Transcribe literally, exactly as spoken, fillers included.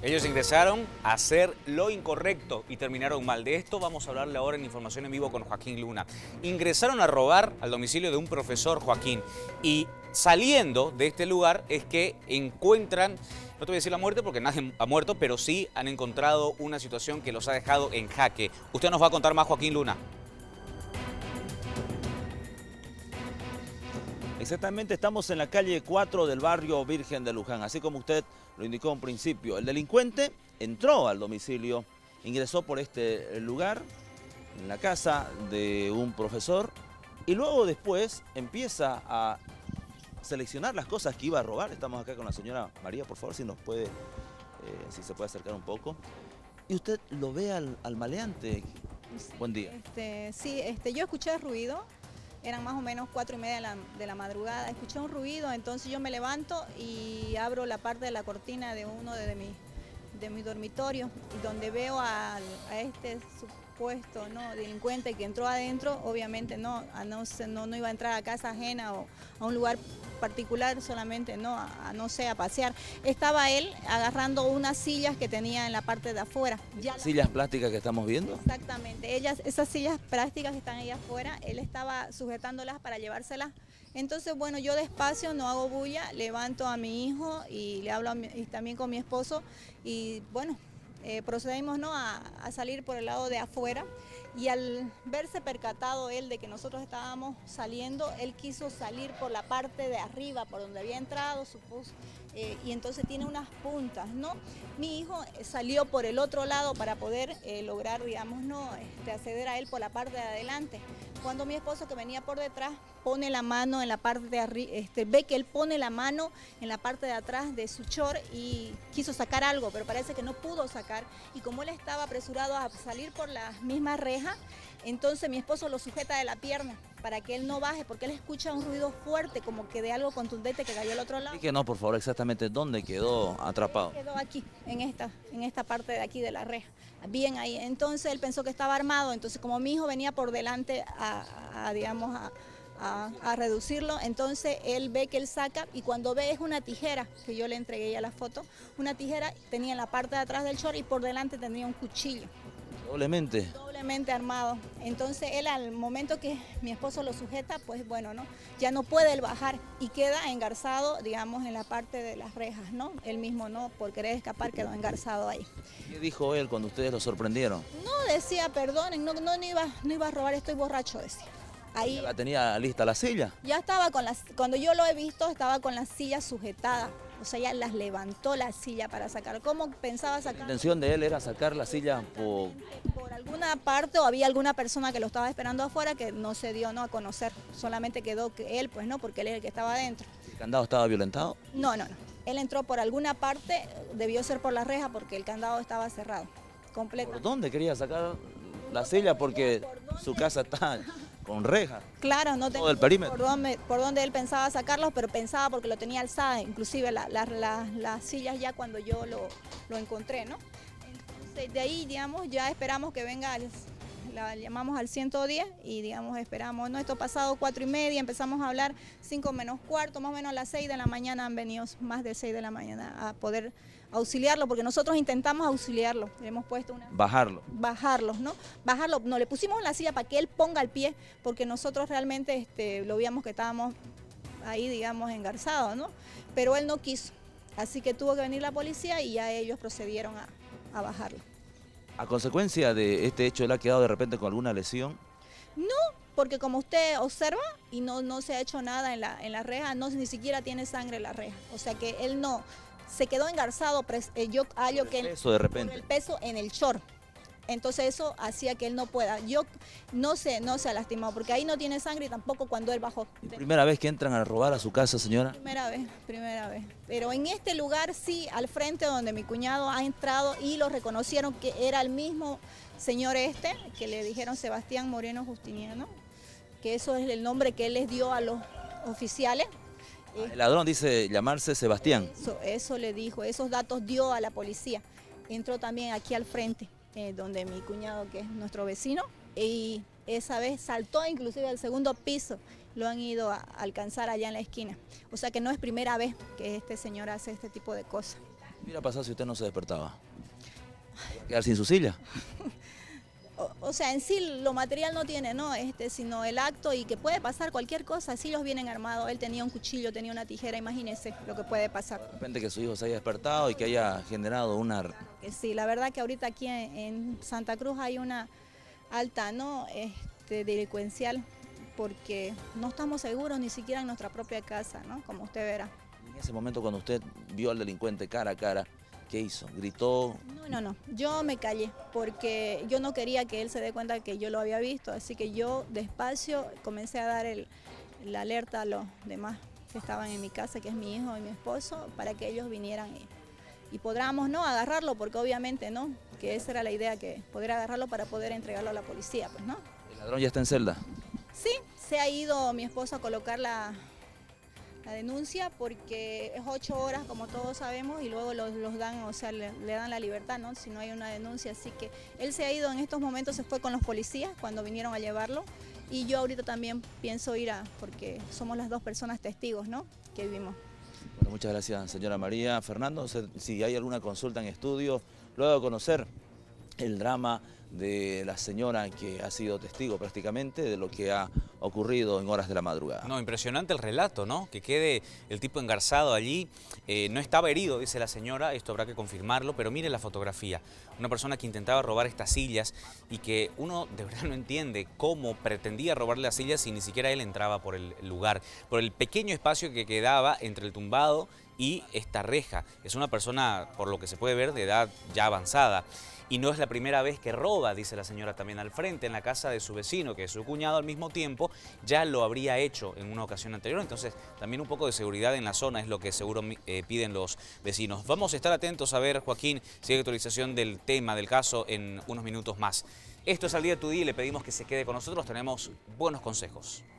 Ellos ingresaron a hacer lo incorrecto y terminaron mal. De esto vamos a hablarle ahora en Información en Vivo con Joaquín Luna. Ingresaron a robar al domicilio de un profesor, Joaquín, y saliendo de este lugar es que encuentran, no te voy a decir la muerte porque nadie ha muerto, pero sí han encontrado una situación que los ha dejado en jaque. Usted nos va a contar más, Joaquín Luna. Exactamente, estamos en la calle cuatro del barrio Virgen de Luján, así como usted lo indicó en principio. El delincuente entró al domicilio, ingresó por este lugar, en la casa de un profesor, y luego después empieza a seleccionar las cosas que iba a robar. Estamos acá con la señora María, por favor, si nos puede, eh, si se puede acercar un poco. Y usted lo ve al, al maleante. Sí, Buen día. Este, sí, este, yo escuché ruido. Eran más o menos cuatro y media de la, de la madrugada. Escuché un ruido, entonces yo me levanto y abro la parte de la cortina de uno de, de mi, de mi dormitorio, donde veo a, a este supuesto ¿no? delincuente que entró adentro. Obviamente no, a no, no, no iba a entrar a casa ajena o a un lugar particular, solamente no, a, a no sé, a pasear. Estaba él agarrando unas sillas que tenía en la parte de afuera. Ya ¿Sillas plásticas que estamos viendo? Exactamente, ellas, esas sillas plásticas que están ahí afuera, él estaba sujetándolas para llevárselas. Entonces, bueno, yo despacio, no hago bulla, levanto a mi hijo y le hablo a mi, y también con mi esposo y bueno, eh, procedimos ¿no? a, a salir por el lado de afuera. Y al verse percatado él de que nosotros estábamos saliendo, él quiso salir por la parte de arriba, por donde había entrado, supuso, eh, y entonces tiene unas puntas, ¿no? Mi hijo salió por el otro lado para poder eh, lograr, digamos, no, este, acceder a él por la parte de adelante. Cuando mi esposo, que venía por detrás, pone la mano en la parte de arriba, este, ve que él pone la mano en la parte de atrás de su short y quiso sacar algo, pero parece que no pudo sacar. Y como él estaba apresurado a salir por las mismas rejas, entonces mi esposo lo sujeta de la pierna para que él no baje, porque él escucha un ruido fuerte, como que de algo contundente que cayó al otro lado. Y que no, por favor, exactamente dónde quedó atrapado. Quedó aquí, en esta, en esta parte de aquí de la reja, bien ahí. Entonces él pensó que estaba armado, entonces como mi hijo venía por delante a, a digamos, a, a, a reducirlo, entonces él ve que él saca y cuando ve es una tijera, que yo le entregué ya la foto, una tijera tenía en la parte de atrás del short y por delante tenía un cuchillo. Doblemente. Doblemente armado. Entonces él al momento que mi esposo lo sujeta, pues bueno, ¿no? Ya no puede él bajar y queda engarzado, digamos, en la parte de las rejas, ¿no? Él mismo no, por querer escapar, quedó engarzado ahí. ¿Qué dijo él cuando ustedes lo sorprendieron? No, decía, perdonen, no, no, no, iba, no iba a robar, estoy borracho, decía. Ahí, ¿La tenía lista la silla? ya estaba con las, cuando yo lo he visto, estaba con la silla sujetada. O sea, ya las levantó la silla para sacar. ¿Cómo pensaba sacar? La intención de él era sacar la silla por... Por alguna parte o había alguna persona que lo estaba esperando afuera que no se dio ¿no? a conocer. Solamente quedó que él, pues no, porque él es el que estaba adentro. ¿El candado estaba violentado? No, no, no. Él entró por alguna parte, debió ser por la reja porque el candado estaba cerrado, completo. ¿Por dónde quería sacar la silla? Porque su casa está con reja. Claro, no tengo todo el perímetro. Por dónde, por dónde él pensaba sacarlos, pero pensaba porque lo tenía alzada, inclusive la, la, la, las sillas ya cuando yo lo, lo encontré, ¿no? Entonces de ahí, digamos, ya esperamos que venga, al, la llamamos al ciento diez y, digamos, esperamos, ¿no? Esto pasado cuatro y media, empezamos a hablar cinco menos cuarto, más o menos a las seis de la mañana han venido más de seis de la mañana a poder auxiliarlo, porque nosotros intentamos auxiliarlo, le hemos puesto una... Bajarlo. Bajarlos, ¿no? Bajarlo, no, le pusimos en la silla para que él ponga el pie, porque nosotros realmente este, lo veíamos que estábamos ahí, digamos, engarzados, ¿no? Pero él no quiso, así que tuvo que venir la policía y ya ellos procedieron a, a bajarlo. ¿A consecuencia de este hecho él ha quedado de repente con alguna lesión? No, porque como usted observa, y no, no se ha hecho nada en la, en la reja, no, ni siquiera tiene sangre en la reja, o sea que él no... Se quedó engarzado, eh, yo hallo que él, peso de repente. Por el peso en el short. Entonces eso hacía que él no pueda. Yo no sé, no se ha lastimado, porque ahí no tiene sangre y tampoco cuando él bajó. ¿Primera vez que entran a robar a su casa, señora? Primera vez, primera vez. Pero en este lugar sí, al frente donde mi cuñado ha entrado y lo reconocieron que era el mismo señor este, que le dijeron Sebastián Moreno Justiniano, que eso es el nombre que él les dio a los oficiales. El ladrón dice llamarse Sebastián. Eso, eso le dijo, esos datos dio a la policía. Entró también aquí al frente, eh, donde mi cuñado, que es nuestro vecino, y esa vez saltó inclusive al segundo piso. Lo han ido a alcanzar allá en la esquina. O sea que no es primera vez que este señor hace este tipo de cosas. ¿Qué hubiera pasado si usted no se despertaba? ¿Iba a quedar sin su silla? O, o sea, en sí lo material no tiene, ¿no? Este, sino el acto y que puede pasar cualquier cosa. Si los vienen armados, él tenía un cuchillo, tenía una tijera, imagínese lo que puede pasar. De repente que su hijo se haya despertado y que haya generado una... Que sí, la verdad que ahorita aquí en, en Santa Cruz hay una alta, ¿no? Este, delincuencial, porque no estamos seguros ni siquiera en nuestra propia casa, ¿no? Como usted verá. En ese momento cuando usted vio al delincuente cara a cara, ¿qué hizo? ¿Gritó? No, no, no, yo me callé porque yo no quería que él se dé cuenta que yo lo había visto, así que yo despacio comencé a dar el, la alerta a los demás que estaban en mi casa, que es mi hijo y mi esposo, para que ellos vinieran y, y podamos, ¿no?, agarrarlo, porque obviamente, ¿no?, que esa era la idea, que poder agarrarlo para poder entregarlo a la policía, pues, ¿no? ¿El ladrón ya está en celda? Sí, se ha ido mi esposo a colocar la... la denuncia, porque es ocho horas, como todos sabemos, y luego los, los dan, o sea, le, le dan la libertad, ¿no?, si no hay una denuncia. Así que él se ha ido en estos momentos, se fue con los policías cuando vinieron a llevarlo, y yo ahorita también pienso ir a, porque somos las dos personas testigos, ¿no?, que vimos. Bueno, muchas gracias, señora María. Fernando, si hay alguna consulta en estudio, luego de conocer el drama de la señora que ha sido testigo prácticamente de lo que ha ocurrido en horas de la madrugada. No, impresionante el relato, ¿no? Que quede el tipo engarzado allí. Eh, no estaba herido, dice la señora, esto habrá que confirmarlo, pero mire la fotografía. Una persona que intentaba robar estas sillas y que uno de verdad no entiende cómo pretendía robarle las sillas si ni siquiera él entraba por el lugar, por el pequeño espacio que quedaba entre el tumbado y esta reja. Es una persona, por lo que se puede ver, de edad ya avanzada. Y no es la primera vez que roba, dice la señora también al frente, en la casa de su vecino, que es su cuñado al mismo tiempo, ya lo habría hecho en una ocasión anterior. Entonces, también un poco de seguridad en la zona es lo que seguro eh, piden los vecinos. Vamos a estar atentos a ver, Joaquín, si hay actualización del tema, del caso, en unos minutos más. Esto es Al Día Tu Día y le pedimos que se quede con nosotros, tenemos buenos consejos.